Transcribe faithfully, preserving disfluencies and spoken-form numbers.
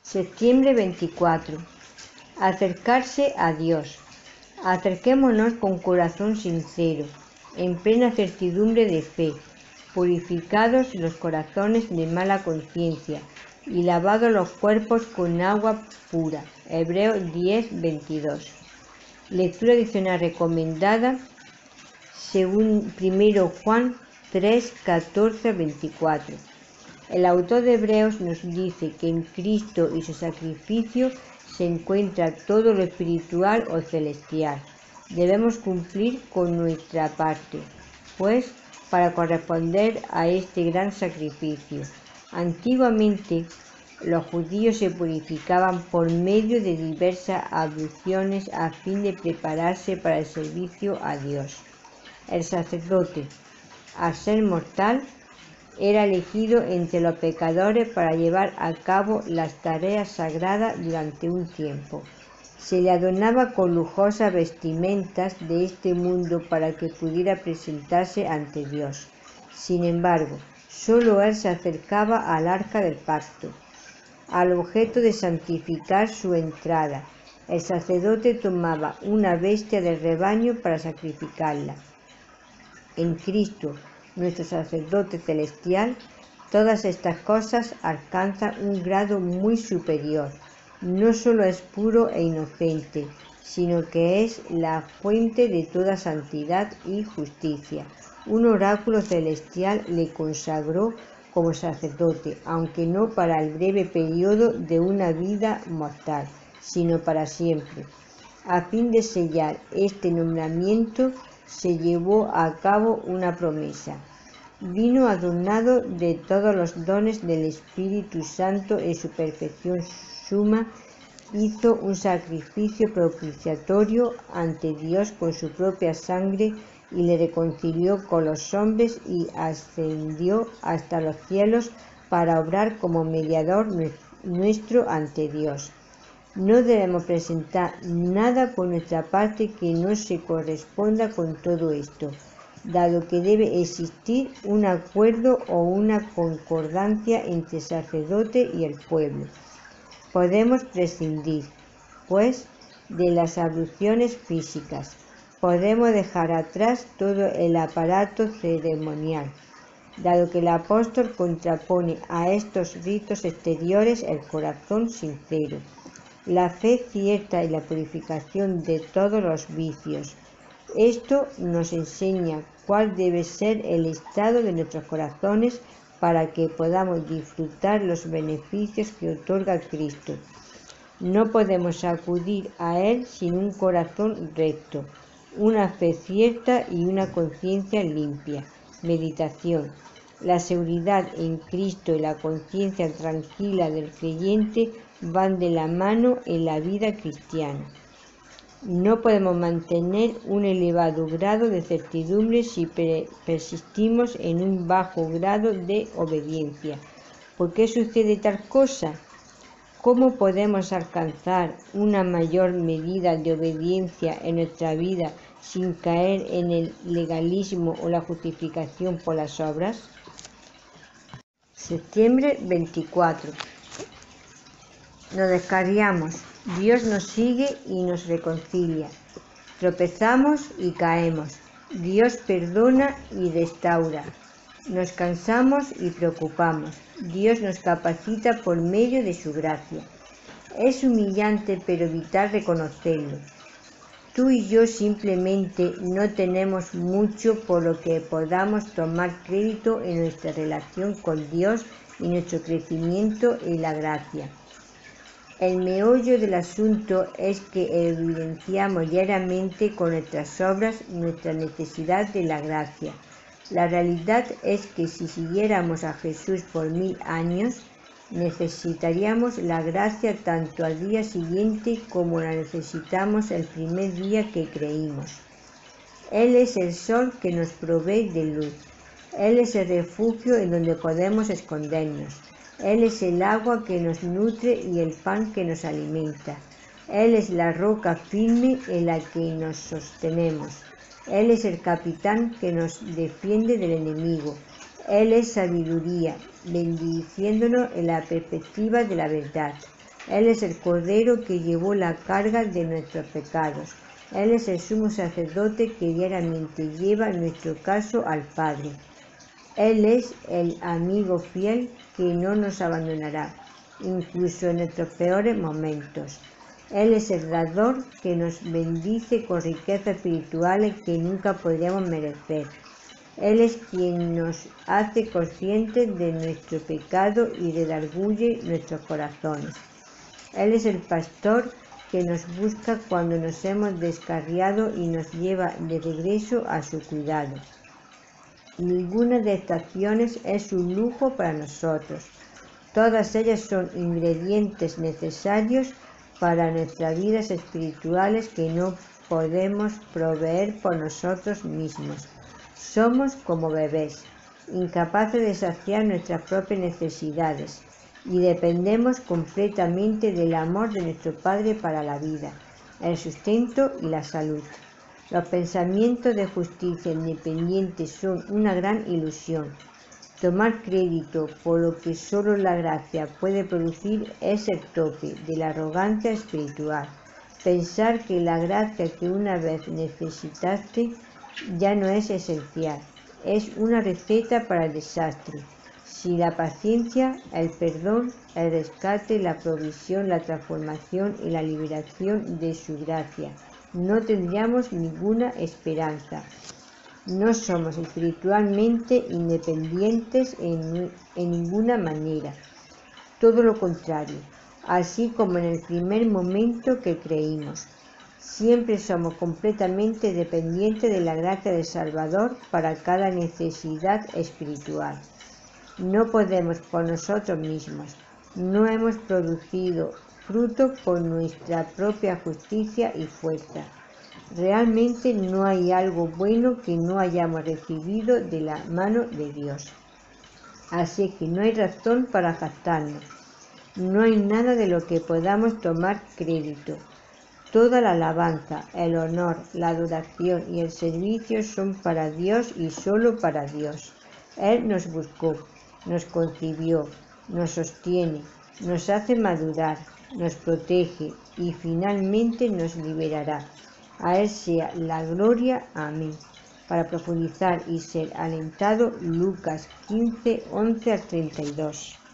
Septiembre veinticuatro. Acercarse a Dios. Acerquémonos con corazón sincero, en plena certidumbre de fe, purificados los corazones de mala conciencia y lavados los cuerpos con agua pura. Hebreos diez, veintidós. Lectura adicional recomendada según primero Juan tres, catorce, veinticuatro. El autor de Hebreos nos dice que en Cristo y su sacrificio se encuentra todo lo espiritual o celestial. Debemos cumplir con nuestra parte, pues, para corresponder a este gran sacrificio. Antiguamente, los judíos se purificaban por medio de diversas abluciones a fin de prepararse para el servicio a Dios. El sacerdote, al ser mortal, era elegido entre los pecadores para llevar a cabo las tareas sagradas durante un tiempo. Se le adornaba con lujosas vestimentas de este mundo para que pudiera presentarse ante Dios. Sin embargo, solo él se acercaba al arca del pacto, al objeto de santificar su entrada. El sacerdote tomaba una bestia del rebaño para sacrificarla. En Cristo, nuestro sacerdote celestial, todas estas cosas alcanzan un grado muy superior. No solo es puro e inocente, sino que es la fuente de toda santidad y justicia. Un oráculo celestial le consagró como sacerdote, aunque no para el breve periodo de una vida mortal, sino para siempre. A fin de sellar este nombramiento, se llevó a cabo una promesa. Vino adornado de todos los dones del Espíritu Santo en su perfección suma, hizo un sacrificio propiciatorio ante Dios con su propia sangre y le reconcilió con los hombres y ascendió hasta los cielos para obrar como mediador nuestro ante Dios. No debemos presentar nada por nuestra parte que no se corresponda con todo esto, dado que debe existir un acuerdo o una concordancia entre el sacerdote y el pueblo. Podemos prescindir, pues, de las abluciones físicas. Podemos dejar atrás todo el aparato ceremonial, dado que el apóstol contrapone a estos ritos exteriores el corazón sincero, la fe cierta y la purificación de todos los vicios. Esto nos enseña cuál debe ser el estado de nuestros corazones para que podamos disfrutar los beneficios que otorga Cristo. No podemos acudir a Él sin un corazón recto, una fe cierta y una conciencia limpia. Meditación. La seguridad en Cristo y la conciencia tranquila del creyente van de la mano en la vida cristiana. No podemos mantener un elevado grado de certidumbre si persistimos en un bajo grado de obediencia. ¿Por qué sucede tal cosa? ¿Cómo podemos alcanzar una mayor medida de obediencia en nuestra vida sin caer en el legalismo o la justificación por las obras? Septiembre veinticuatro. Nos descarriamos, Dios nos sigue y nos reconcilia. Tropezamos y caemos, Dios perdona y restaura. Nos cansamos y preocupamos, Dios nos capacita por medio de su gracia. Es humillante pero vital reconocerlo. Tú y yo simplemente no tenemos mucho por lo que podamos tomar crédito en nuestra relación con Dios y nuestro crecimiento en la gracia. El meollo del asunto es que evidenciamos diariamente con nuestras obras nuestra necesidad de la gracia. La realidad es que si siguiéramos a Jesús por mil años, necesitaríamos la gracia tanto al día siguiente como la necesitamos el primer día que creímos. Él es el sol que nos provee de luz. Él es el refugio en donde podemos escondernos. Él es el agua que nos nutre y el pan que nos alimenta. Él es la roca firme en la que nos sostenemos. Él es el capitán que nos defiende del enemigo. Él es sabiduría, bendiciéndonos en la perspectiva de la verdad. Él es el Cordero que llevó la carga de nuestros pecados. Él es el sumo sacerdote que diariamente lleva nuestro caso al Padre. Él es el amigo fiel que no nos abandonará, incluso en nuestros peores momentos. Él es el dador que nos bendice con riquezas espirituales que nunca podríamos merecer. Él es quien nos hace conscientes de nuestro pecado y redarguye nuestros corazones. Él es el pastor que nos busca cuando nos hemos descarriado y nos lleva de regreso a su cuidado. Ninguna de estas acciones es un lujo para nosotros. Todas ellas son ingredientes necesarios para nuestras vidas espirituales que no podemos proveer por nosotros mismos. Somos como bebés, incapaces de saciar nuestras propias necesidades, y dependemos completamente del amor de nuestro Padre para la vida, el sustento y la salud. Los pensamientos de justicia independiente son una gran ilusión. Tomar crédito por lo que solo la gracia puede producir es el tope de la arrogancia espiritual. Pensar que la gracia que una vez necesitaste ya no es esencial, es una receta para el desastre. Si la paciencia, el perdón, el rescate, la provisión, la transformación y la liberación de su gracia, no tendríamos ninguna esperanza. No somos espiritualmente independientes en, en ninguna manera. Todo lo contrario, así como en el primer momento que creímos. Siempre somos completamente dependientes de la gracia del Salvador para cada necesidad espiritual. No podemos por nosotros mismos. No hemos producido fruto por nuestra propia justicia y fuerza. Realmente no hay algo bueno que no hayamos recibido de la mano de Dios. Así que no hay razón para jactarnos. No hay nada de lo que podamos tomar crédito. Toda la alabanza, el honor, la adoración y el servicio son para Dios y solo para Dios. Él nos buscó, nos concibió, nos sostiene, nos hace madurar, nos protege y finalmente nos liberará. A Él sea la gloria. Amén. Para profundizar y ser alentado, Lucas quince, once al treinta y dos.